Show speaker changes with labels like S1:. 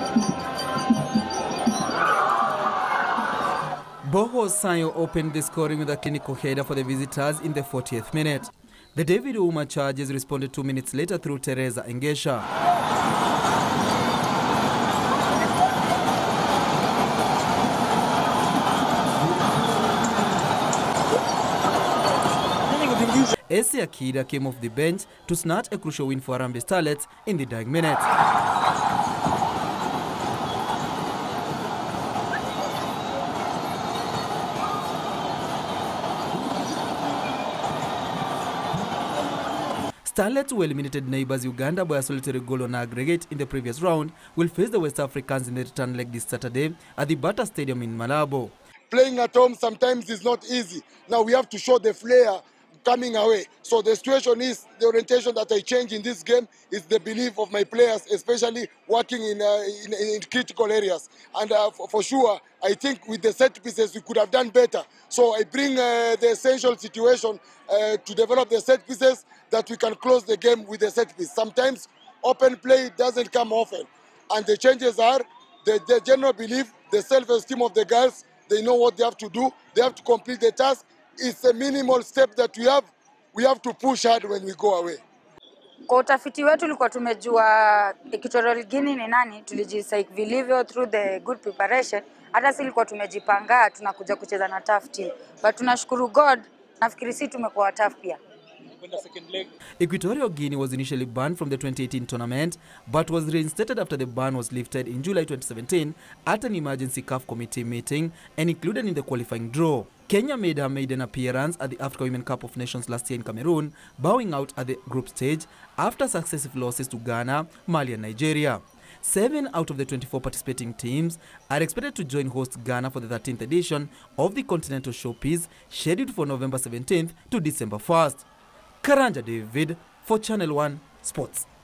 S1: Boho Sanyo opened the scoring with a clinical header for the visitors in the 40th minute. The David Uma charges responded 2 minutes later through Teresa Engesha. Esi Akida came off the bench to snatch a crucial win for Harambee Starlets in the dying minutes. Starlets, who eliminated neighbours Uganda by a solitary goal on aggregate in the previous round, will face the West Africans in the return leg this Saturday at the Bata Stadium in Malabo.
S2: Playing at home sometimes is not easy. Now we have to show the flair coming away. So the situation is, the orientation that I change in this game is the belief of my players, especially working in critical areas. And for sure, I think with the set pieces we could have done better. So I bring the essential situation to develop the set pieces that we can close the game with the set piece. Sometimes open play doesn't come often. And the changes are the general belief, the self-esteem of the girls. They know what they have to do. They have to complete the task. It's a minimal step that we have to push hard when we go away.
S3: Kwa utafiti wetu tulikuwa tumejua Equatorial Guinea ni nani, tulijisaidia vilivyo through the good preparation. Hata sisi tulikuwa tumejipanga tunakuja kucheza na tough team. But tunashukuru God, nafikiri sisi tumekuwa tough pia.
S1: Equatorial Guinea was initially banned from the 2018 tournament, but was reinstated after the ban was lifted in July 2017 at an emergency CAF committee meeting and included in the qualifying draw. Kenya made her maiden appearance at the Africa Women Cup of Nations last year in Cameroon, bowing out at the group stage after successive losses to Ghana, Mali and Nigeria. 7 out of the 24 participating teams are expected to join host Ghana for the 13th edition of the Continental Showpiece, scheduled for November 17th to December 1st. Karanja David for Channel 1 Sports.